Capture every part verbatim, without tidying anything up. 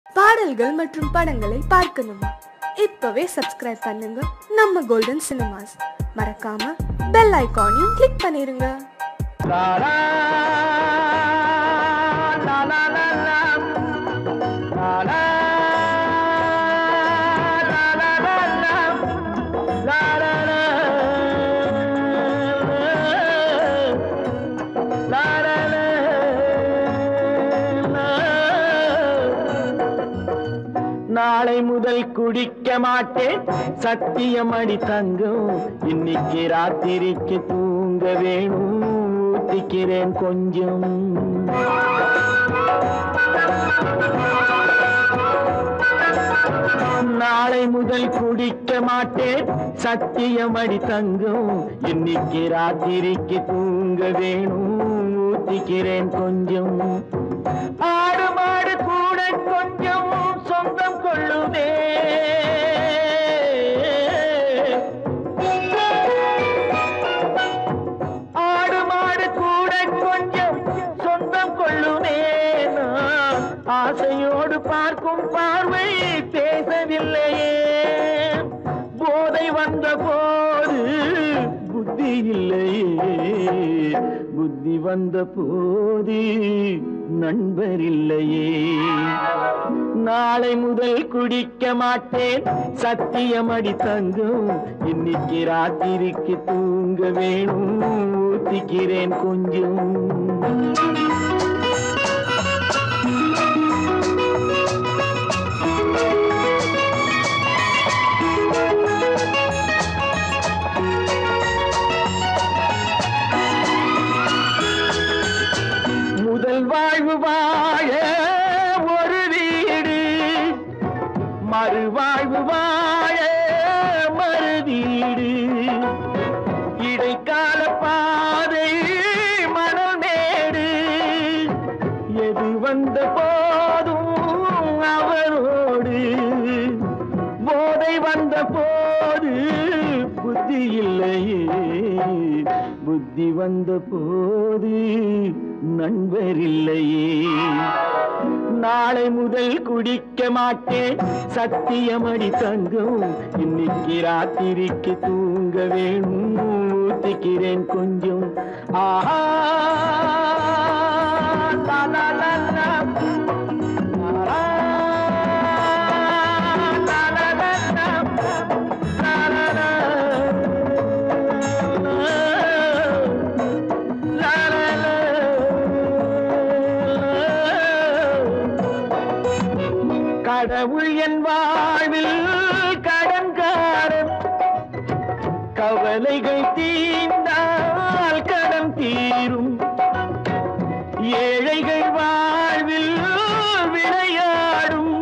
பாடல்கள் மற்றும் படங்களை பார்க்கணுமா? இப்பவே சப்ஸ்கிரைப் பண்ணுங்க நம்ம கோல்டன் சினிமாஸ். மறக்காம பெல் ஐகானையும் கிளிக் பண்ணிருங்க. நாளை முதல் குடிக்க மாட்டேன் சத்தியம் அடி தங்கம், இன்னைக்கு ராத்திரிக்கு தூங்க வேணும் ஊத்திக்கிறேன் கொஞ்சம். நாளை முதல் குடிக்க மாட்டேன் சத்தியம் அடி தங்கம், இன்னைக்கு ராத்திரிக்கு தூங்க வேணும் ஊத்திக்கிறேன் கொஞ்சம். ஆடு மாடு கூட கொஞ்சம் சொந்தம் கொள்ளுதே, ஆடு மாடு கூட கொஞ்சம் சொந்தம் கொள்ளுதே. நான் ஆசையோடு பார்க்கும் பார்வை பேசவில்லையே, போதை வந்த போது புத்தி இல்லையே, புத்தி வந்த போது நண்பர் இல்லையே. நாளை முதல் குடிக்க மாட்டேன் சத்தியம் அடி தங்கம், இன்னைக்கு ராத்திரிக்கு தூங்க வேணும் ஊத்திக்கிறேன் கொஞ்சம். முதல் வாழ்வு வாழ ஒரு வீடு, மறுவாழ்வு வாழ மறு வீடு, இடைக்கால பாதை மணல் மேடு, எது வந்த போதும் அவரோடு, போதை வந்த போது புத்தி இல்லையே, புத்தி வந்த போது நண்பர் இல்லையே. நாளை முதல் குடிக்க மாட்டேன் சத்தியம் அடி தங்கம், இன்னைக்கு ராத்திரிக்கு தூங்க வேணும் ஊத்திக்கிறேன் கொஞ்சம். ஆஹா லா லா லா கடவுள் என் வாழ்வில் கடன்காரன், கவலைகள் தீர்ந்தால் கடன் தீரும், ஏழைகள் வாழ்வில் விளையாடும்,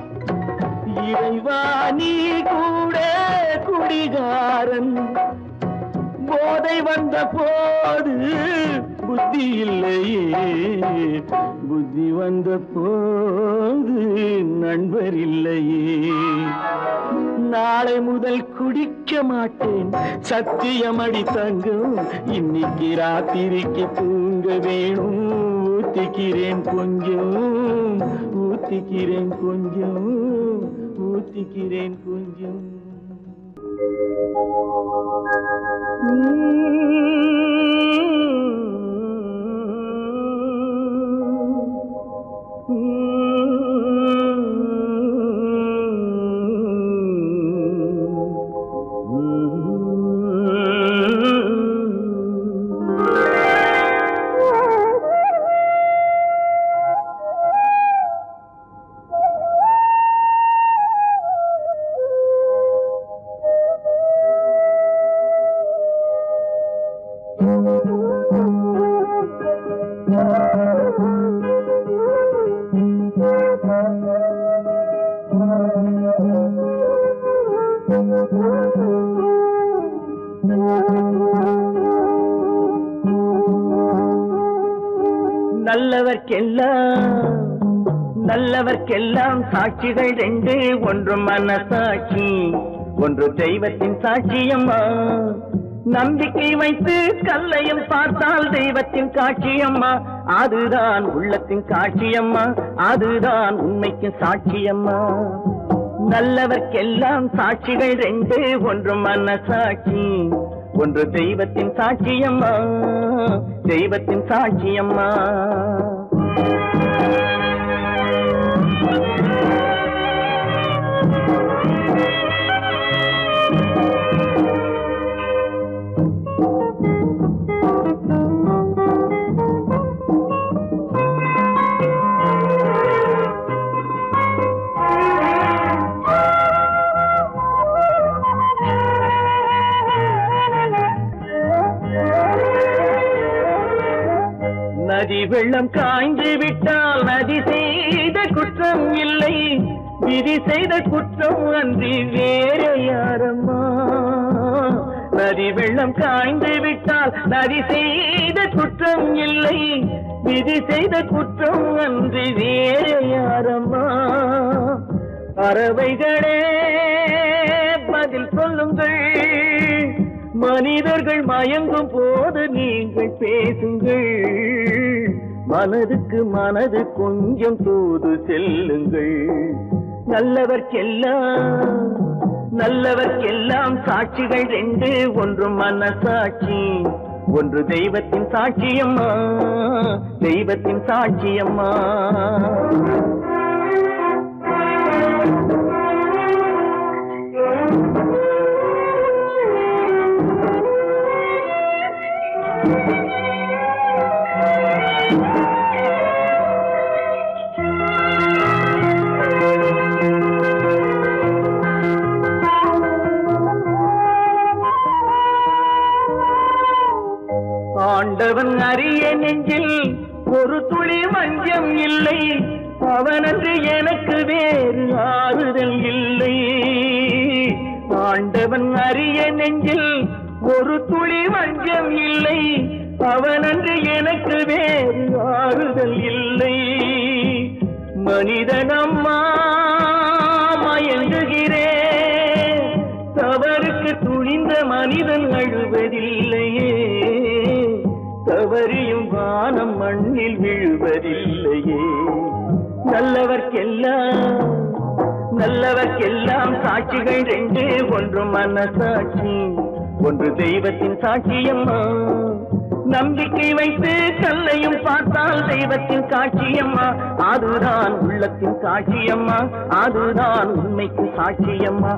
இறைவா நீ கூட குடிகாரன், போதை வந்த போது புத்தி இல்லையே, புத்தி வந்த போது நண்பர் இல்லையே. நாளை முதல் குடிக்க மாட்டேன் சத்தியம் அடி தங்கம், இன்னைக்கு ராத்திரிக்கு தூங்க வேணும் ஊத்திக்கிறேன் கொஞ்சம், ஊத்திக்கிறேன் கொஞ்சம், ஊத்திக்கிறேன் கொஞ்சம். நல்லவர்க்கெல்லாம் நல்லவர்க்கெல்லாம் சாட்சிகள் ரெண்டு, ஒன்று மனசாட்சி ஒன்று தெய்வத்தின் சாட்சியம்மா. நம்பிக்கை வைத்து கல்லையும் பார்த்தால் தெய்வத்தின் காட்சியம்மா, அதுதான் உள்ளத்தின் காட்சியம்மா, அதுதான் உண்மைக்கு சாட்சியம்மா. நல்லவர்க்கெல்லாம் சாட்சிகள் ரெண்டு, ஒன்று மனசாட்சி, ஒன்று தெய்வத்தின் சாட்சியம்மா, தெய்வத்தின் சாட்சியம்மா. நதி வெள்ளம் காய்ந்து விட்டால் நதி செய்த குற்றம் இல்லை, விதி செய்த குற்றம் அன்றி வேறு யாரம்மா. நதி வெள்ளம் காய்ந்து விட்டால் நதி செய்த குற்றம் இல்லை, விதி செய்த குற்றம் அன்றி வேறு யாரம்மா. பறவைகளே பதில் சொல்லுங்கள், மனிதர்கள் மயங்கும் போது நீங்கள் பேசுங்கள், மனதுக்கு மனது கொஞ்சம் தூது செல்லுங்கள். நல்லவர்க்கெல்லாம் நல்லவர்க்கெல்லாம் சாட்சிகள் ரெண்டு, ஒன்று மனசாட்சி, ஒன்று தெய்வத்தின் சாட்சியம்மா, தெய்வத்தின் சாட்சியம்மா. ஆண்டவன் அறிய நெஞ்சில் ஒரு துளி வஞ்சம் இல்லை, அவனன்று எனக்கு வேறு ஆறுதல் இல்லை. ஆண்டவன் அறிய நெஞ்சில் ஒரு துளி வஞ்சம் இல்லை, அவனன்று எனக்கு வேறு ஆறுதல் இல்லை. மனிதனம்மா மயங்குகிறேன், தவறுக்கு துணிந்த மனிதன் அழுவதில்லையே, தவறியும் வானம் மண்ணில் விழுவதில்லையே. நல்லவர்க்கெல்லாம் நல்லவர்க்கெல்லாம் சாட்சிகள் ரெண்டு, ஒன்று மனசாட்சி, ஒன்று தெய்வத்தின் சாட்சியம்மா. நம்பிக்கை வைத்து கல்லையும் பார்த்தால் தெய்வத்தின் காட்சியம்மா, அதுதான் உள்ளத்தின் காட்சியம்மா, அதுதான் உண்மைக்கு சாட்சியம்மா.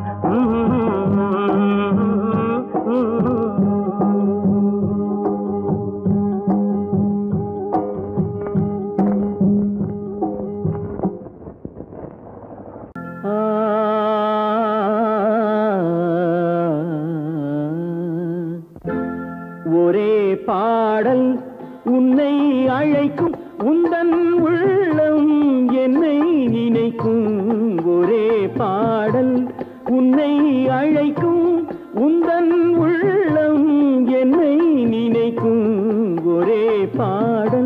ஒரே பாடல் உன்னை அழைக்கும், உந்தன் உள்ளம் என்னை நினைக்கும். ஒரே பாடல் உன்னை அழைக்கும், உந்தன் உள்ளம் என்னை நினைக்கும். ஒரே பாடல்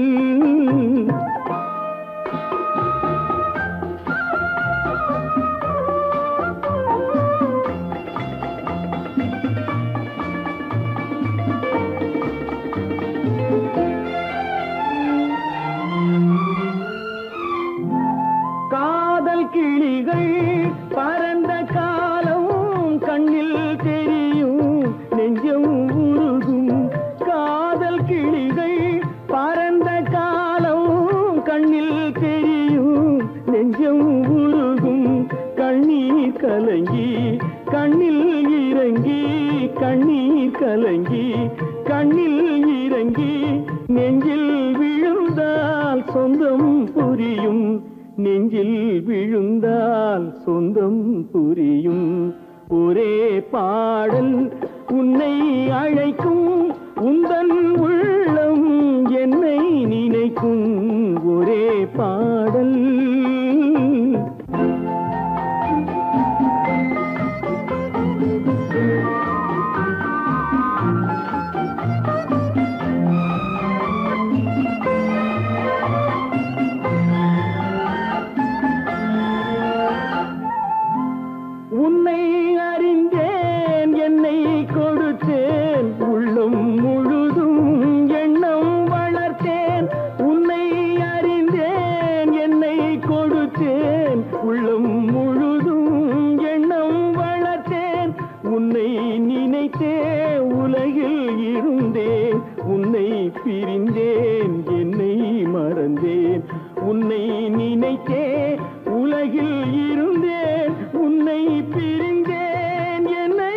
கிளிகள் பறந்த காலம் கண்ணில் தெரியும், நெஞ்சம் உருகும். காதல் கிளிகள் பறந்த காலம் கண்ணில் தெரியும், நெஞ்சம் உருகும். கண்ணீர் கலங்கி கண்ணில் இறங்கி, கண்ணீர் கலங்கி கண்ணில் இறங்கி, நெஞ்சில் விழுந்தால் சொந்தம் புரியும், நெஞ்சில் விழுந்தால் சொந்தம் புரியும். ஒரே பாடல் உன்னை அழைக்கும், உந்தன் உள்ளம் என்னை நினைக்கும். ஒரே பாடல் உன்னை அறிந்தேன், என்னை கொடுத்தேன், உள்ளம் முழுதும் எண்ணம் வளர்த்தேன் உன்னை நினைத்தே உலகில் இருந்தேன் உன்னை பிரிந்தேன் என்னை மறந்தேன் உன்னை நினைத்தே உலகில் இருந்தேன் உன்னை பிரிந்தேன் என்னை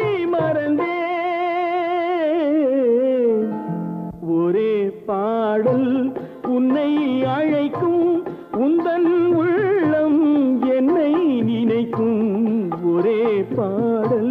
மறந்தேன் ஒரே பாடல் உன்னை அழைக்கும் உந்தன் உள்ளம் என்னை நினைக்கும் ஒரே பாடல்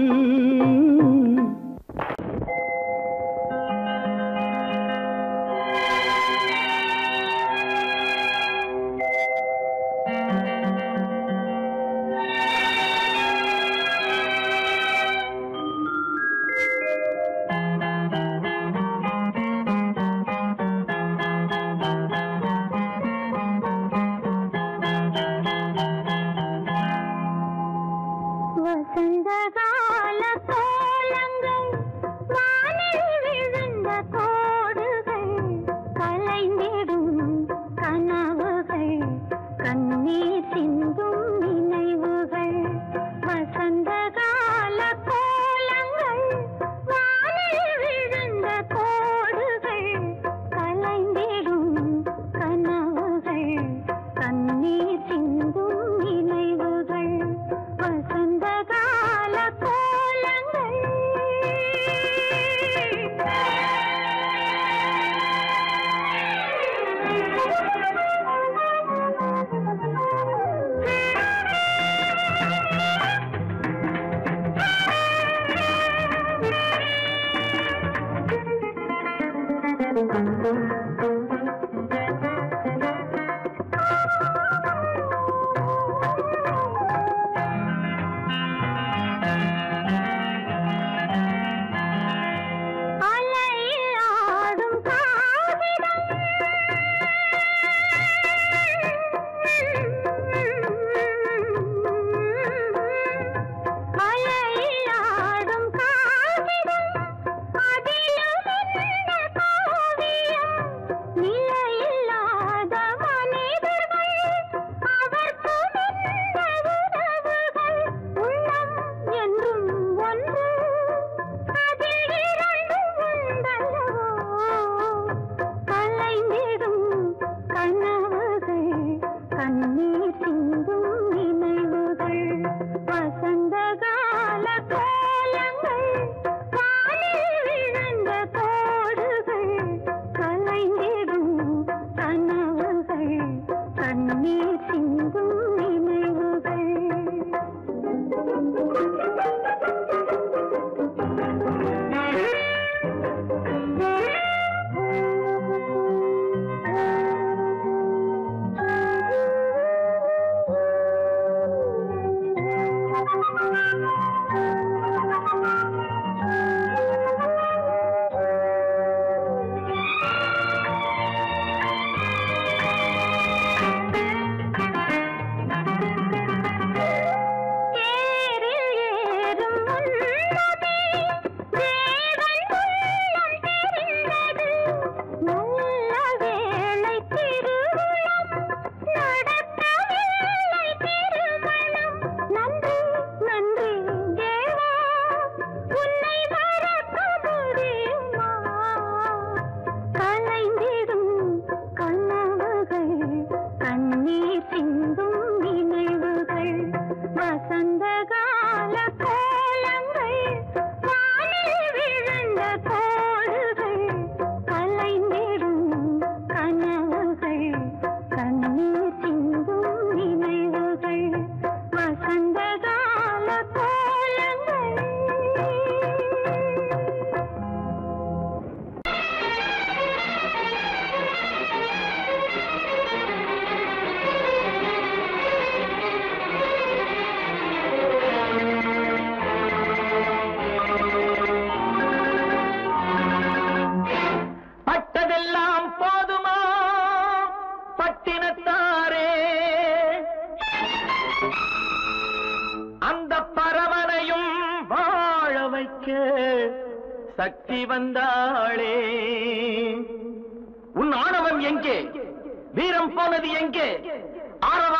சக்தி வந்தாளே. உன் ஆணவம் எங்கே? வீரம் போனது எங்கே? ஆரவா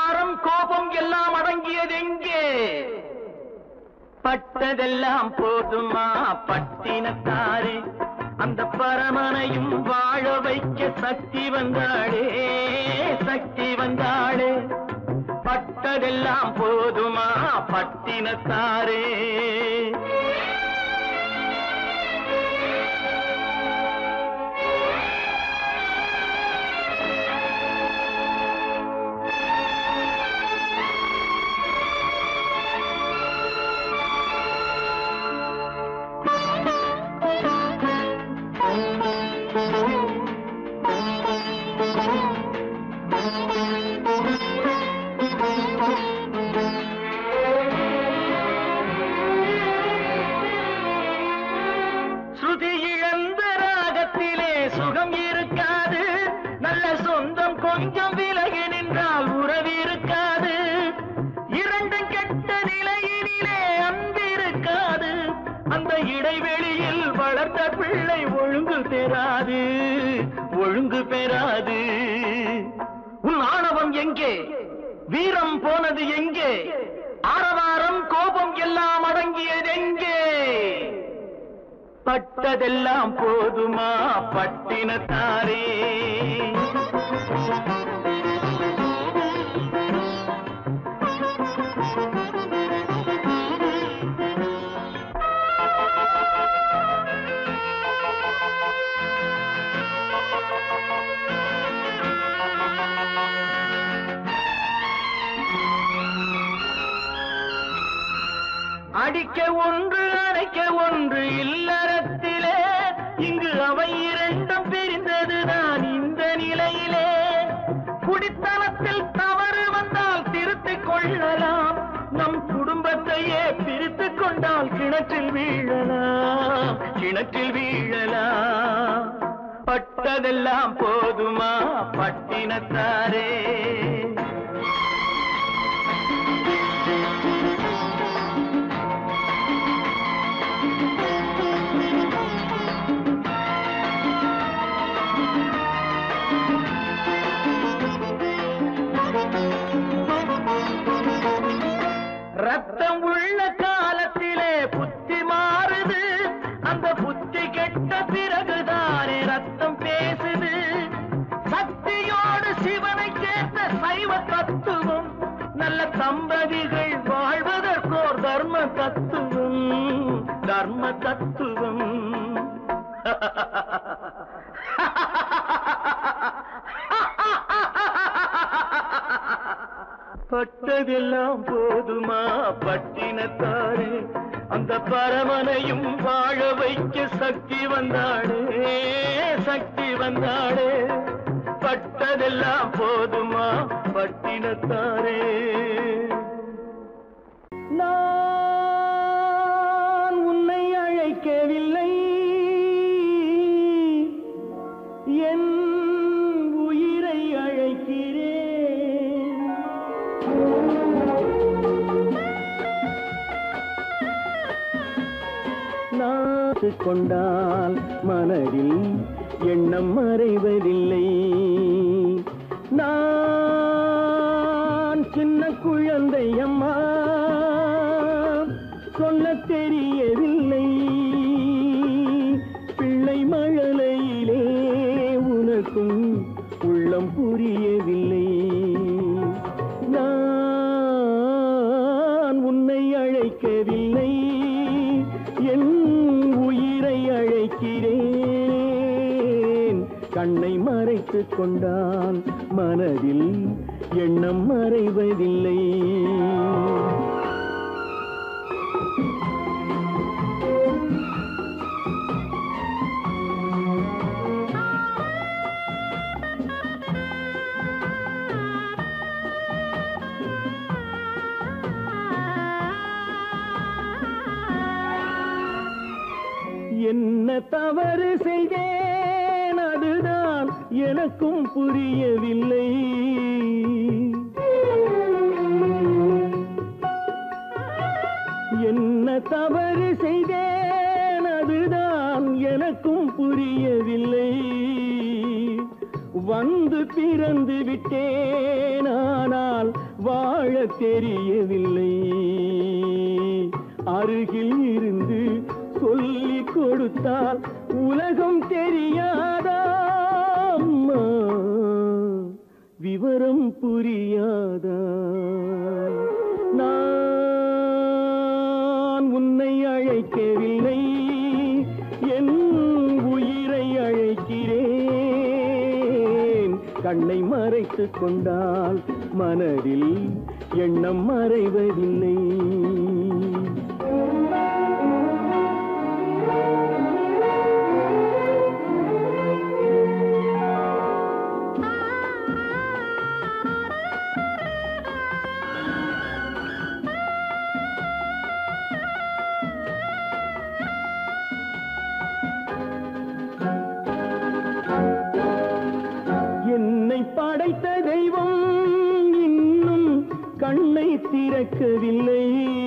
ஆரவாரம் கோபம் எல்லாம் அடங்கியது எங்கே? பட்டதெல்லாம் போதுமா பட்டினத்தாரே, அந்த பரமனையும் வாழ வைக்க சக்தி வந்தாளே, சக்தி வந்தாளே. பட்டதெல்லாம் போதுமா பட்டினத்தாரே. ஸ்ருதி இழந்த ராகத்திலே சுகம் இருக்காது, நல்ல சொந்தம் கொஞ்சம் விலகி நின்றால் உறவு இருக்காது. இரண்டும் கெட்ட நிலையினிலே அன்பு இருக்காது, அந்த இடைவெளியில் வளர்த்த பிள்ளை ஒழுங்கு பெறாது, ஒழுங்கு பெறாது. உன் ஆணவம் எங்கே? வீரம் போனது எங்கே? ஆரவாரம் கோபம் எல்லாம் அடங்கியது எங்கே? பட்டதெல்லாம் போதுமா பட்டினத்தாரே. அடிக்க ஒன்று அணைக்க ஒன்று இல்லறத்திலே, இங்கு அவை இரண்டும் பிரிந்ததுதான் இந்த நிலையிலே. குடித்தனத்தில் தவறு வந்தால் திருத்திக் கொள்ளலாம், நம் குடும்பத்தையே பிரித்துக் கொண்டால் கிணற்றில் வீழலாம், கிணற்றில் வீழலாம். பட்டதெல்லாம் போதுமா பட்டினத்தாரே. ரத்தம் உள்ள காலத்திலே புத்தி மாறுது, அந்த புத்தி கெட்ட பிறகுதானே ரத்தம் பேசுது. சக்தியோடு சிவனை சேர்த்த சைவ தத்துவம், நல்ல தம்பதிகள் வாழ்வதற்கோர் தர்ம தத்துவம், தர்ம தத்துவம். பட்டதெல்லாம் போதுமா பட்டினத்தாரே, அந்த பரமனையும் வாழ வைக்க சக்தி வந்தாளே, சக்தி வந்தாளே. பட்டதெல்லாம் போதுமா பட்டினத்தாரே. நான் உன்னை அழைக்கவில்லை, என் உயிரை அழைக்கிறேன். நாசு கொண்டால் மனதில் எண்ணம் மறைவதில்லை. நான் சின்ன குழந்தை அம்மா, சொல்ல தெரியவில்லை. பிள்ளை மழலையிலே உனக்கும் உள்ளம் புரியவில்லை. நான் உன்னை அழைக்கவில்லை, என் உயிரை அழைக்கிறேன். கண்ணை மறைத்துக் கொண்டால் மனதில் எண்ணம் மறைவதில்லை. என்ன தவறு செய்தேன், அதுதான் எனக்கும் புரியவில்லை. என்ன தவறு செய்தேன், அதுதான் எனக்கும் புரியவில்லை. வந்து பிறந்து விட்டேன், ஆனால் வாழ தெரியவில்லை. அருகில் இருந்து சொல்லிக் கொடுத்தால் உலகம் தெரியாதா அம்மா, விவரம் புரியாதா? நான் உன்னை அழைக்கவில்லை, என் உயிரை அழைக்கிறேன். கண்ணை மறைத்துக் கொண்டால் மனதில் எண்ணம் மறைவதில்லை. படைத்த தெய்வம் இன்னும் கண்ணை திறக்கவில்லை.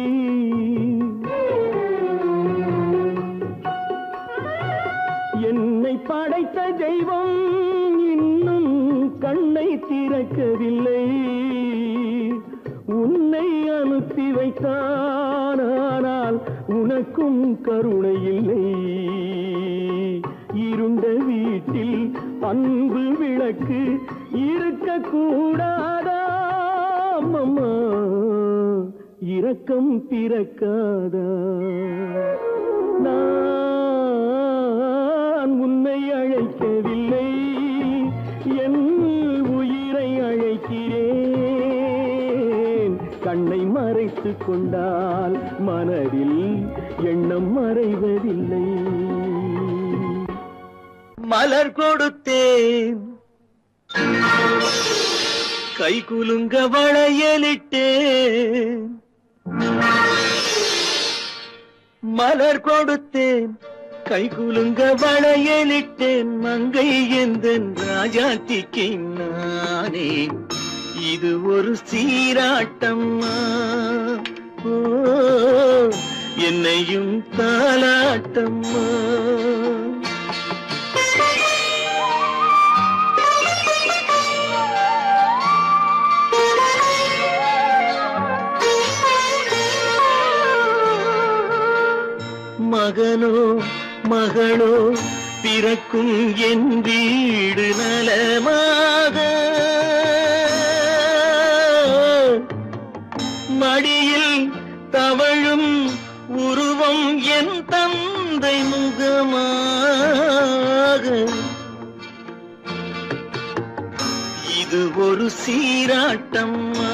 என்னை படைத்த தெய்வம் இன்னும் கண்ணை திறக்கவில்லை. உன்னை அனுப்பி வைத்தான், ஆனால் உனக்கும் கருணை இல்லை. இருண்ட வீட்டில் அன்பு விளக்கு இருக்க கூடாதா அம்மா, இரக்கம் பிறக்காதா? நான் உன்னை அழைக்கவில்லை, என் உயிரை அழைக்கிறேன். கண்ணை மறைத்துக் கொண்டால் மனதில் எண்ணம் மறைவதில்லை. மலர் கொடுத்தேன், கை குலுங்க வளையலிட்டேன். மலர் கொடுத்தேன், கை குலுங்க வளையலிட்டேன். மங்கை எந்தன் ராஜாத்திக்கு நானே, இது ஒரு சீராட்டம்மா. ஓ, என்னையும் தாலாட்டம்மா. மகனோ மகளோ பிறக்கும் என் வீடு நலமாக, மடியில் தவழும் உருவம் என் தந்தை முகமாக. இது ஒரு சீராட்டம்மா,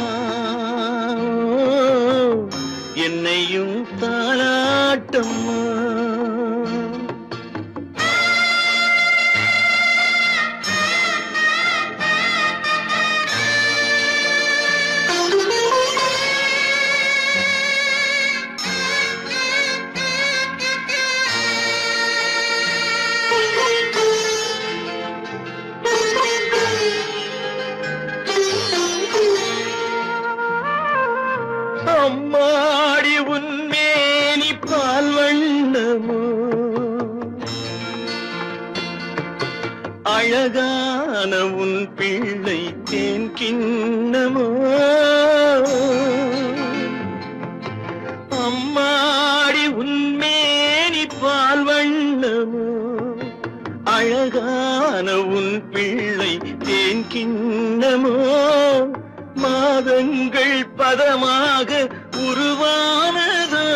என்னையும் தாலாட்டம்மா. அம்மாடி உன்மேனி பால் வண்ணமோ, அழகான உன் பிள்ளை தேன் கிண்ணமோ. அம்மாடி உன்மேனி பால் வண்ணமோ, அழகான உன் பிள்ளை தேன் கிண்ணமோ. மாதங்கள் பதமாக உருவானதோ,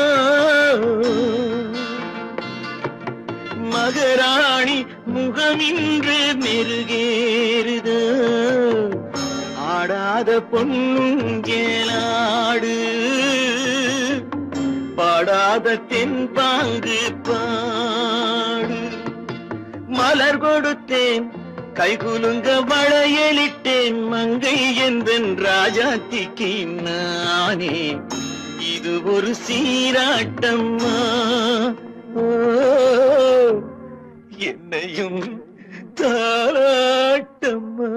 மகராணி முகமின்று மெருகேறுதோ. ஆடாத பொன்னுங்கேலாடு, பாடாத தென்பாங்கு பாடு. மலர் கொடுத்தேன், கை குலுங்க வளையலிட்டேன். மங்கை எந்தன் ராஜாத்திக்கு நானே, இது ஒரு சீராட்டம்மா. ஓ, என்னையும் தாலாட்டம்மா.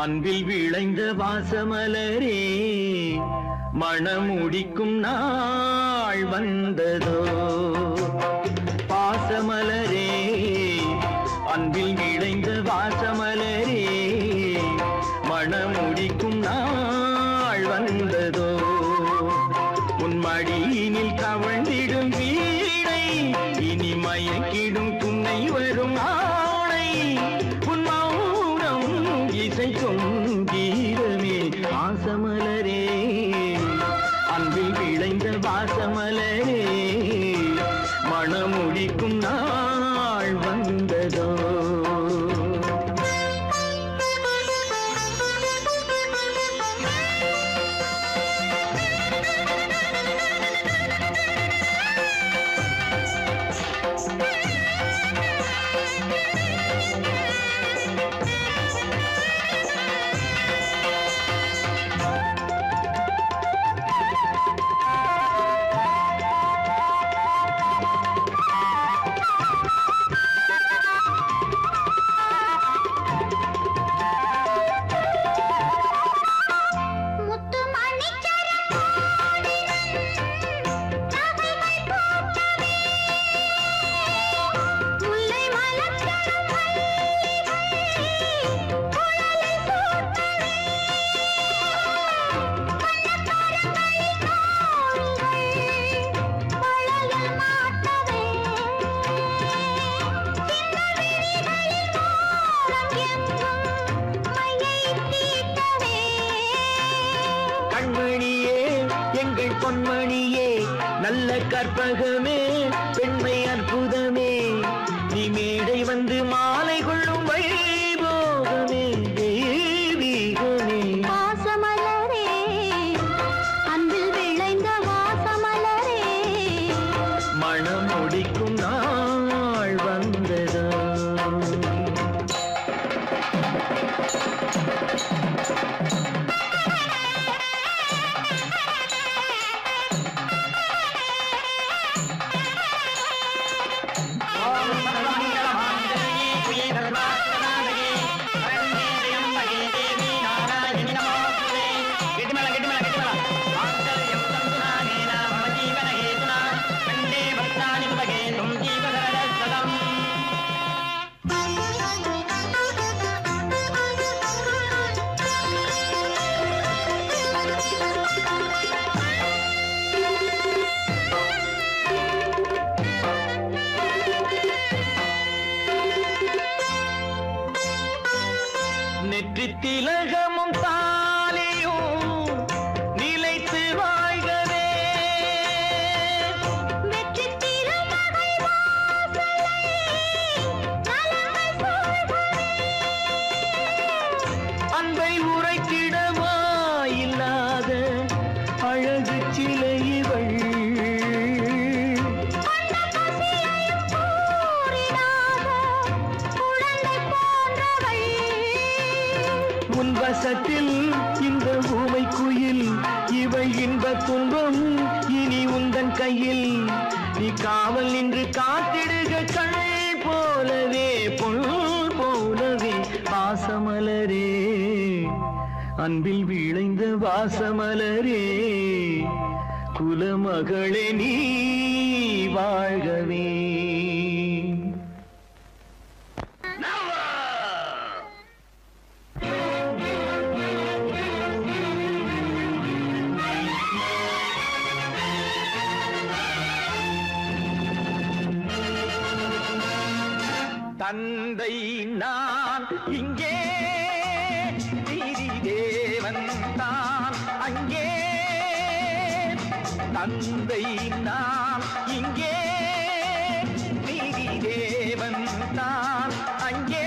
அன்பில் விளைந்த வாசமலரே மணமுடிக்கும் நாள் வந்ததோ பாசமலரே அன்பில் விளைந்த வாசமலரே மணமுடிக்கும் நாள் வந்ததோ உன் மடியினில் கவழ்ந்திடும் வீணை இனி மயக்கிடும் துணை வரும் ஆணை உன் மௌனம் இசைக்கும் கீதமே வாசமலரே அன்பில் விளைந்த வாசமலரே மணமுடிக்கும் நாள் வந்ததோ பொன்மணியே நல்ல கற்பகமே பெண்மை அற்புதமே நீ மேடை வந்து மாலை கொள்ளும் வைபோகமே தெய்வீகமே வாசமலரே அன்பில் விளைந்த வாசமலரே மணம் முடிக்கும் நாள் வந்ததோ திலகமும் தாலியும் நிலைத்து வாழ்கவே வெற்றி திருமகள் வாசலை நலங்கள் சூழ்கவே அன்பை உரைத்திடவா இல்லாத அழகு சிலை இவள் உன் வசத்தில் இந்த ஊமை குயில் இவை இன்ப துன்பம் இனி உந்தன் கையில் நீ காவல் நின்று காத்திடுக கண் போலவே பொன் போலவே வாசமலரே அன்பில் விளைந்த வாசமலரே குலமகளே நீ வாழ்கவே தந்தை நான் இங்கே நீதி தேவன் தான் அங்கே தந்தை நான் இங்கே நீதி தேவன் தான் அங்கே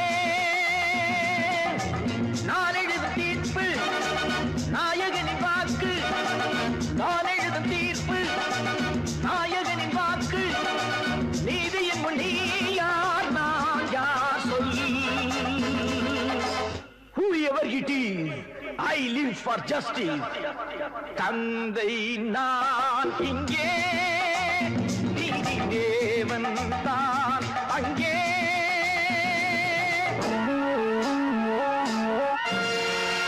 நான் எழுதும் தீர்ப்பு நாயகனின் வாக்கு நான் எழுதும் தீர்ப்பு நாயகனின் வாக்கு நீதியின் முன் நீ யார் நான் யார் சொல் whoever it is I live for justice தந்தை நான் இங்கே நீதி தேவன் தான் அங்கே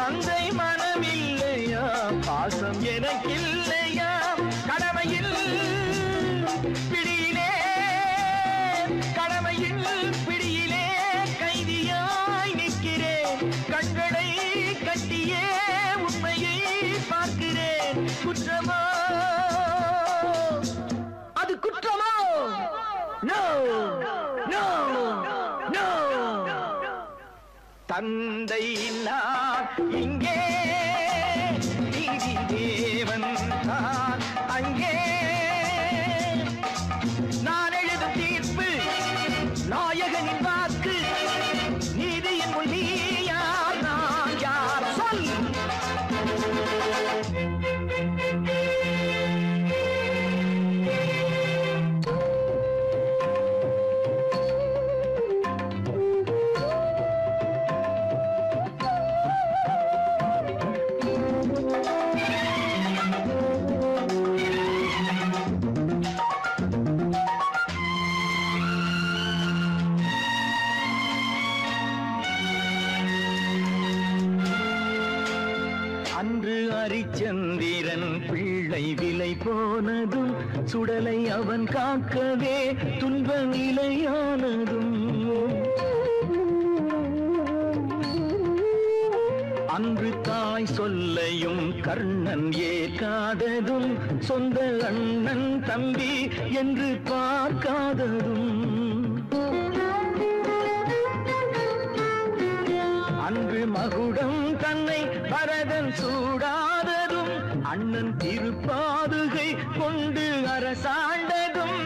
தந்தை மனமில்லையா பாசம் எனக்கில்லையா கடமையில் பிடியிலே கடமையில் பிடியிலே கைதியாய் நிற்கிறேன் கண்களை கட்டியே உண்மையை பார்க்கிறேன் குற்றமோ அது குற்றமோ நோ நோ நோ தந்தை நான் இங்கே நீதி தேவன் தான் அங்கே நான் எழுதும் தீர்ப்பு நாயகனின் வாக்கு நீதியின் முன் நீ யார் நான் யார் சொல் ஹரிச்சந்திரன் பிள்ளை விலை போனதும் சுடலை அவன் காக்கவே துன்ப நிலையானதும் அன்று தாய் சொல்லையும் கர்ணன் ஏற்காததும் சொந்த அண்ணன் தம்பி என்று பார்க்காததும் அன்று மகுடம் தன்னை பரதன் சூடாததும் அண்ணன் திருப்பாதுகை கொண்டு அரசாண்டதும்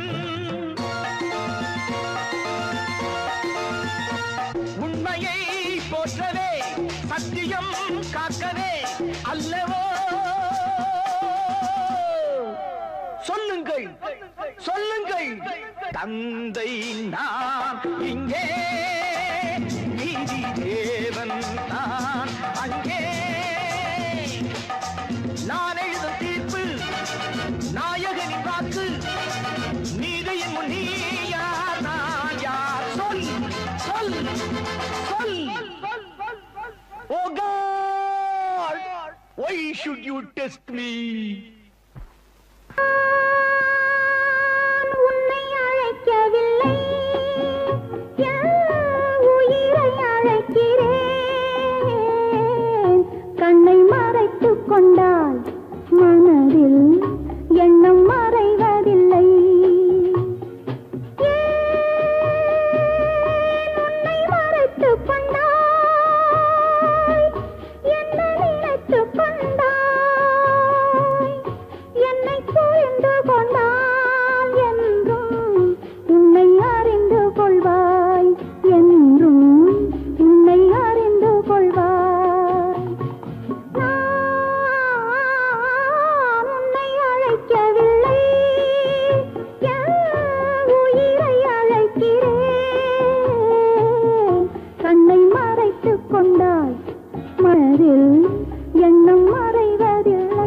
உண்மையை போற்றவே சத்தியம் காக்கவே அல்லவோ சொல்லுங்கள் சொல்லுங்கள் தந்தை நான் இங்கே நீதி தேவன் தான் அங்கே நான் எழுதும் தீர்ப்பு நாயகனின் வாக்கு நீதியின் முன் நீ யார் நான் யார் சொல் சொல் சொல் Oh God, why should you test me? உன்னை அழைக்கவில்லை உயிரை அழைக்கிறேன் கண்ணை மறைத்துக் கொண்டால் மனதில் எண்ணம் மறைவதில்லை உன்னை மறைத்துக் கொண்டால் என்ன நினைத்துக் கொண்டாய் என்னை புரிந்து கொண்டால் என்றும் உன்னை அறிந்து கொள்வாய் என்றும் உன்னை அறிந்து கொள்வாய் நான் உன்னை அழைக்கவில்லை என் உயிரை அழைக்கிறேன் கண்ணை மறைத்துக் கொண்டால் மனதில் எண்ணம் மறைவதில்லை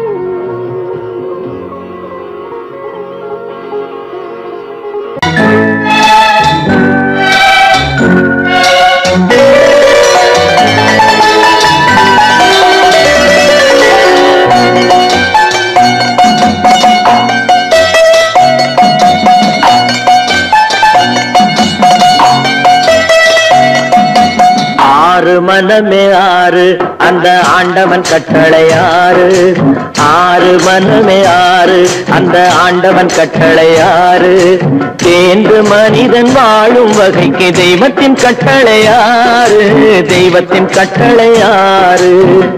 ஆறு மனமே ஆறு அந்த ஆண்டவன் கட்டளை ஆறு ஆறு மனமே ஆறு அந்த ஆண்டவன் கட்டளை ஆறு தேர்ந்து மனிதன் வாழும் வகைக்கு தெய்வத்தின் கட்டளை ஆறு தெய்வத்தின் கட்டளை ஆறு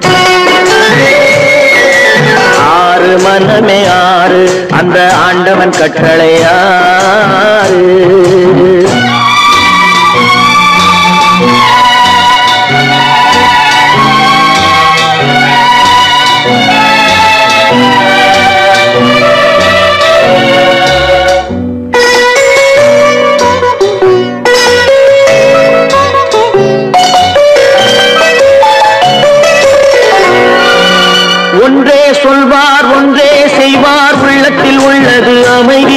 ஆறு மனமே ஆறு அந்த ஆண்டவன் கட்டளை ஆறு ஒன்றே சொல்வார் ஒன்றே செய்வார் உள்ளத்தில் உள்ளது அமைதி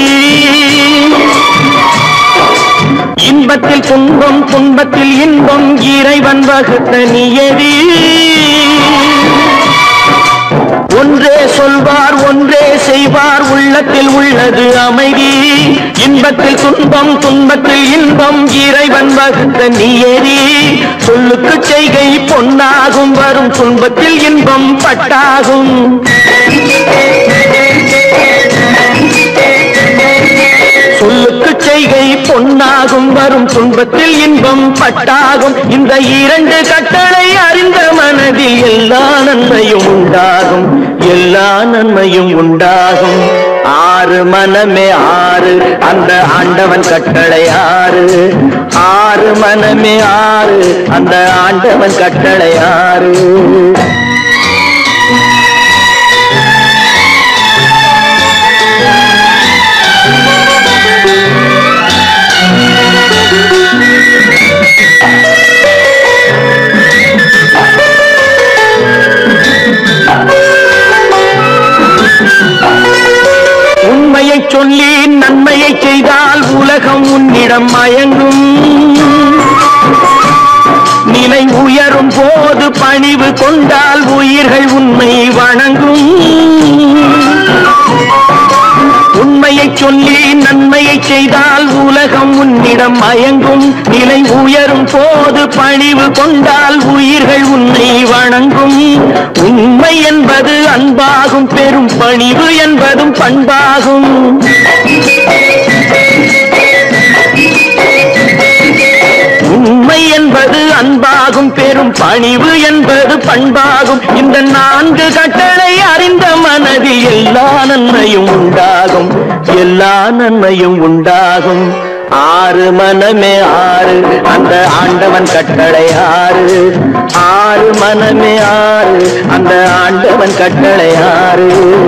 இன்பத்தில் துன்பம் துன்பத்தில் இன்பம் இறைவன் வகுத்த நியதி உள்ளத்தில் உள்ளது அமைதி. இன்பத்தில் துன்பம், துன்பத்தில் இன்பம், இறைவன் வகுத்த நியதி. சொல்லுக்கு செய்கை பொன்னாகும், வரும் துன்பத்தில் இன்பம் பட்டாகும். சொல்லுக்கு செய்கை பொன்னாகும், வரும் துன்பத்தில் இன்பம் பட்டாகும். இந்த இரண்டு கட்டளை அறிந்த மனதில் எல்லா நன்மையும் உண்டாகும், எல்லா நன்மையும் உண்டாகும். ஆறு மனமே ஆறு, அந்த ஆண்டவன் கட்டளை ஆறு. ஆறு மனமே ஆறு, அந்த ஆண்டவன் கட்டளை ஆறு. உண்மையை சொல்லி நன்மையை செய்தால் உலகம் உன்னிடம் மயங்கும். நிலை உயரும் போது பணிவு கொண்டால் உயிர்கள் உன்னை வணங்கும். உண்மையை சொல்லி நன்மையை செய்தால் உலகம் உன்னிடம் மயங்கும். நிலை உயரும் போது பணிவு கொண்டால் உயிர்கள் உன்னை வணங்கும். உண்மை என்பது அன்பாகும், பெரும் பணிவு என்பதும் பண்பாகும். உண்மை என்பது அன்பாகும், பெரும் பணிவு என்பது பண்பாகும். இந்த நான்கு கட்டளை அறிந்த மனதில் எல்லா நன்மையும் உண்டாகும், எல்லா நன்மையும் உண்டாகும். ஆறு மனமே ஆறு, அந்த ஆண்டவன் கட்டளை ஆறு. ஆறு மனமே ஆறு, அந்த ஆண்டவன் கட்டளை ஆறு.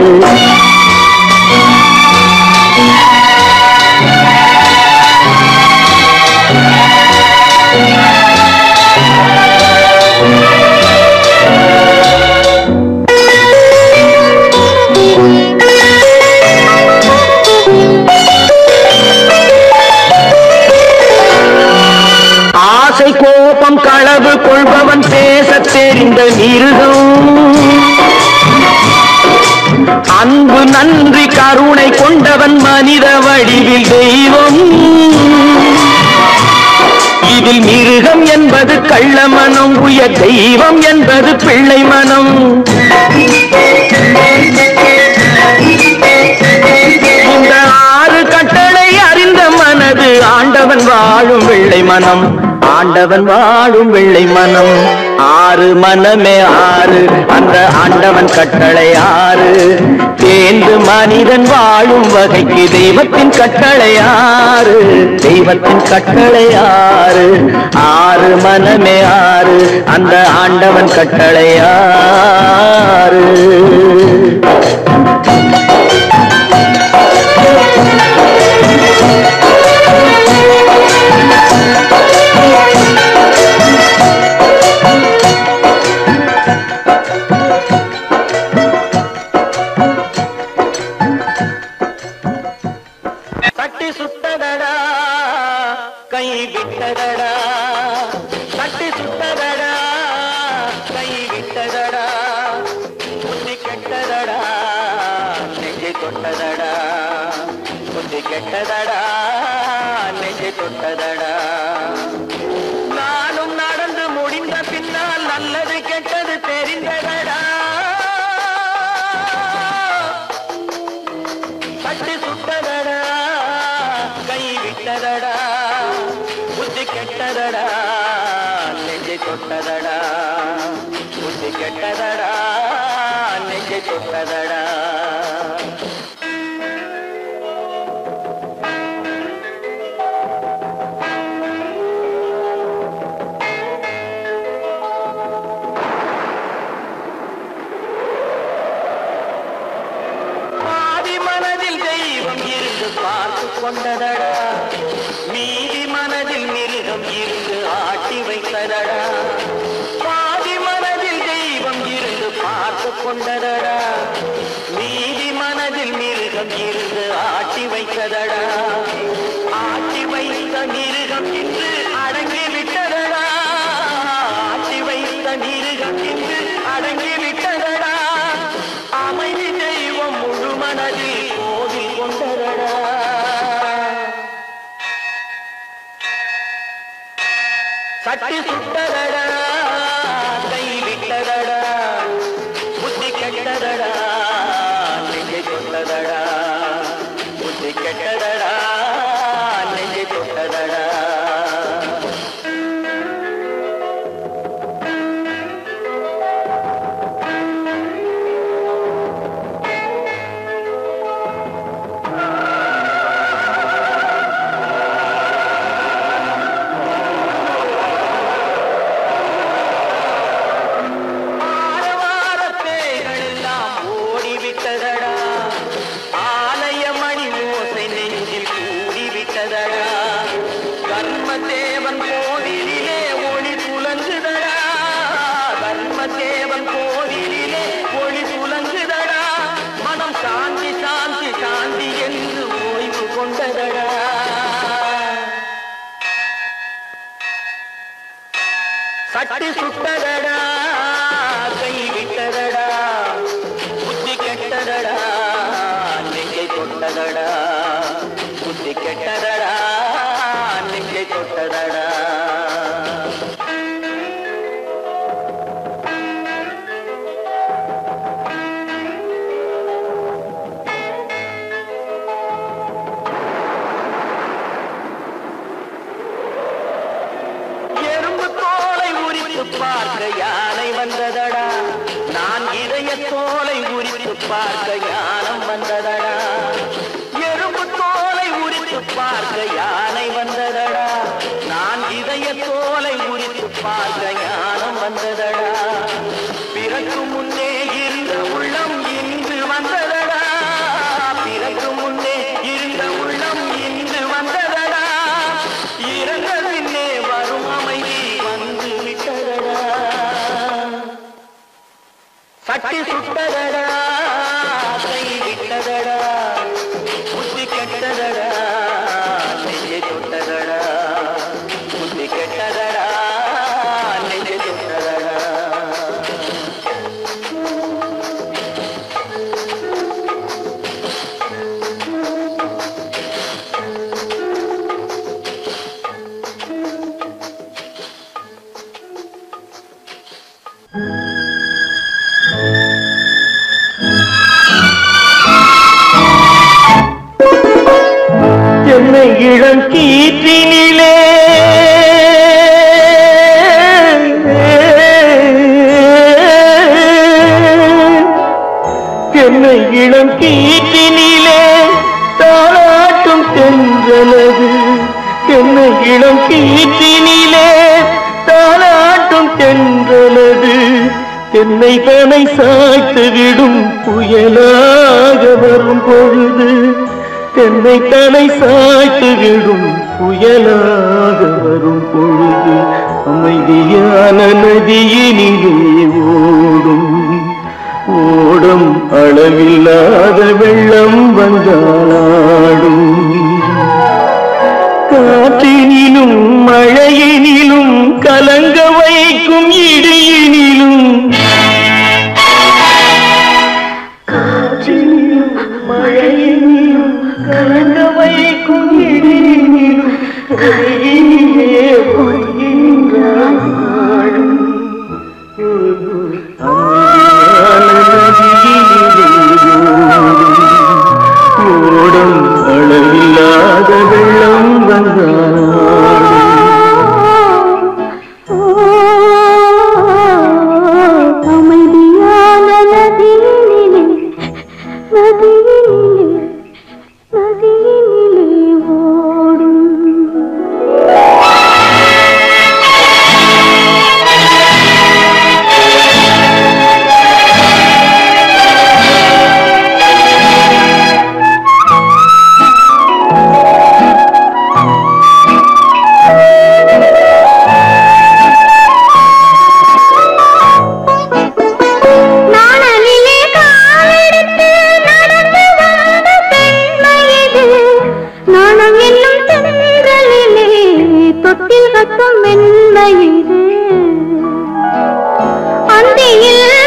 ஆசை கோபம் களவு கொள்பவன் பேசத் தெரிந்த மிருகம். அன்பு நன்றி கருணை கொண்டவன் மனித வடிவில் தெய்வம். இதில் மிருகம் என்பது கள்ள மனம், உயர் தெய்வம் என்பது பிள்ளை மனம். இந்த ஆறு கட்டளை அறிந்த மனது ஆண்டவன் வாழும் வெள்ளை மனம், ஆண்டவன் வாழும் வெள்ளை மனம். ஆறு மனமே ஆறு, அந்த ஆண்டவன் கட்டளை ஆறு. தேர்ந்து மனிதன் வாழும் வகைக்கு தெய்வத்தின் கட்டளை ஆறு, தெய்வத்தின் கட்டளை ஆறு. ஆறு மனமே ஆறு, அந்த ஆண்டவன் கட்டளை ஆறு. தட்டி சுட்டதடா கை விட்டதடா, தட்டி சுட்டதடா கை விட்டதடா. புத்தி கெட்டதடா நெஞ்சை தொட்டதடா, புத்தி கெட்டதடா நெஞ்சை தொட்டதடா. நானும் நடந்து முடிந்த பின்னால் நல்லது கெட்டது தெரிந்ததடா. தட்டி சுட்டதடா கை விட்டதடா, புத்தி கெட்டதடா நெஞ்சை தொட்டதடா, புத்தி கெட்டதடா நெஞ்சை தொட்டதடா. பார்த்து கொண்டதடா, மீதி மனதில் மிருகம் இருந்து ஆட்டி வைத்ததடா. பாதி மனதில் தெய்வம் இருந்து பார்த்து கொண்டதடா, மீதி மனதில் மிருகம் இருந்து ஆட்டி வைத்ததடா. ஆட்டி வைத்த மிருகம் இன்று அடங்கி விட்டதடா, ஆட்டி வைத்த மிருகம் இன்று அடங்கி விட்டதடா. அமைதி தெய்வம் முழு மனதில் கோவில் சட்டி சுட்டதடா கை விட்டதடா புத்தி கெட்டதடா நெஞ்சை தொட்டதடா புத்தி கெட்டதடா நெஞ்சை தொட்டதடா தர்மதேவன் கோவிலிலே ஒளி துலங்குதடா தர்மதேவன் கோவிலிலே ஒளி துலங்குதடா மனம் சாந்தி சாந்தி சாந்தி என்று ஓய்வு கொண்டதடா சட்டி சுட்டதடா கை விட்டதடா புத்தி கெட்டதடா நெஞ்சை தொட்டதடா புத்தி கெட்டதடா நெஞ்சை தொட்டதடா எறும்பு தோலை உரித்து பார்க்க யானை வந்ததடா நான் இதய தோலை உரித்து பார்க்க ஞானம் வந்ததடா எறும்பு தோலை உரித்து பார்க்க யானை வந்ததடா நான் இதய தோலை உரித்து பார்க்க ஞானம் வந்ததடா பிறகு முன்னே இருந்த உள்ளம் இன்று வந்ததடா பிறகு முன்னே இருந்த உள்ளம் இன்று வந்ததடா இறந்த பின்னே வரும் அமைதி வந்து விட்டதடா சட்டி சுட்டதடா கை விட்டதடா புத்தி கெட்டதடா நெஞ்சை தொட்டதடா புத்தி கெட்டதடா நெஞ்சை தொட்டதடா என்னை இளம் கீற்றினிலே என்னை இளம் கீற்றினிலே தாளாட்டும் தென்றலது என்னை இளம் கீற்றினிலே தாளாட்டும் தென்றலது என்னை தனை சாய்த்து விடும் புயலாக வரும் பொழுது என்னை தலை சாய்த்து விடும் புயலாக வரும் பொழுது அமைதியான நதியினிலே ஓடும் ஓடும் அளவில்லாத வெள்ளம் வந்தாடும் காற்றினிலும் மழையினிலும் கலங்க வைக்கும் இடியினிலும் காற்றினிலும் மழையினிலும் கலங்க வைக்கும் இடியினிலும் கரையினிலே போகின்றான் ஓடும் அளவில்லாத வெள்ளம் வந்தாடும் அமைதியான நதியினிலே நதியினிலே நதியினிலே ஓடும்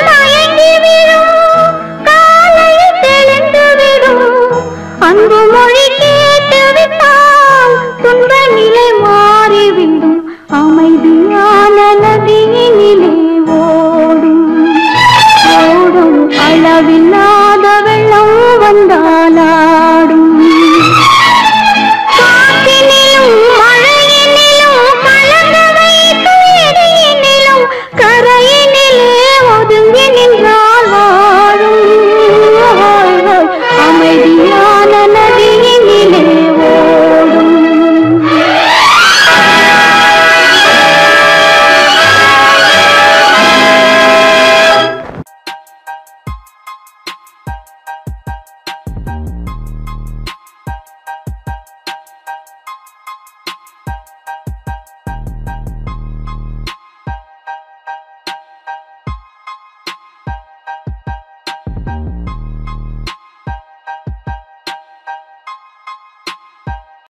அன்பு மொழி